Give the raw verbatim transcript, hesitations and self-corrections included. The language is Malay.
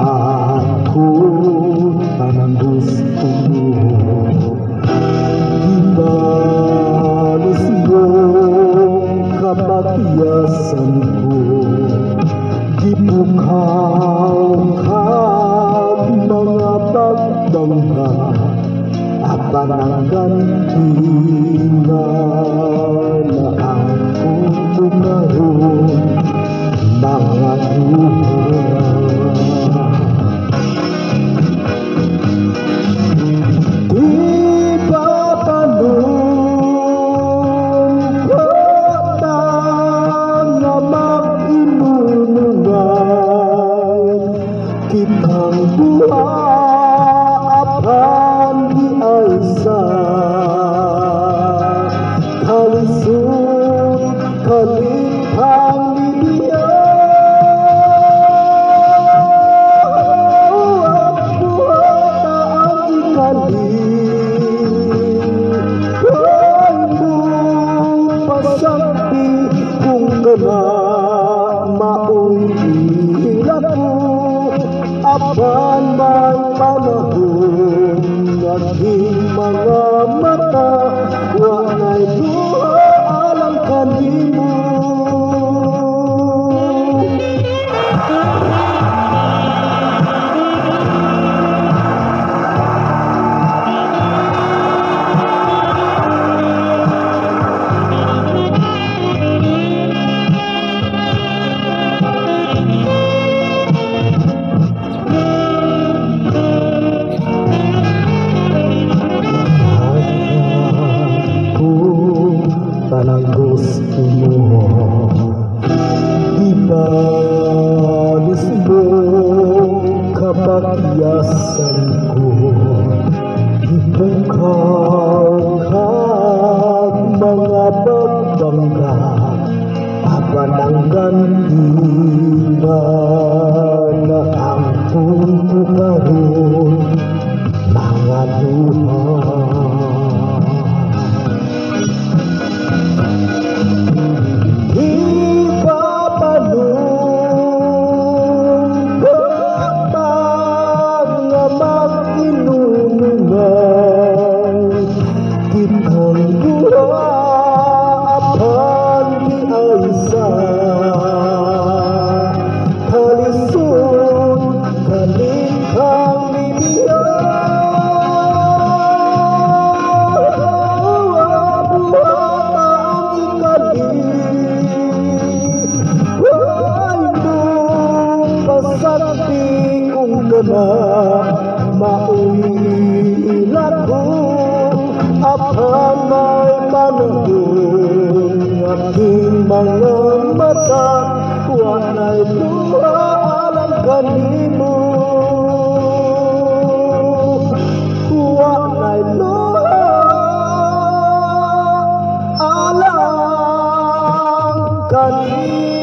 Aku tanang gusto mo, ibalos mo kapakiyasan ko, gipukaw ka mga pagbangga, abanangan ina na ako bumaron mga duha. Di ba panungkot nga mag-inunungay kitang buha apan di ay sa kalisod kalipang libiya. Apan may panahon naging mga mata walay duha alang kanimo. Tanang gusto mo, ibalis mo kapakiyasan ko, ipukaw ka mga pagbangga, abanangan ina na ang pupukaron mga duha. Kitang buha apan di ay sa kalisod kalipang libiya. Buhata ang ikali ay mong pasakti kung gana mauilat ko. Apan may panahon aking mga mata walay duha alang kanimo, walay duha alang kanimo.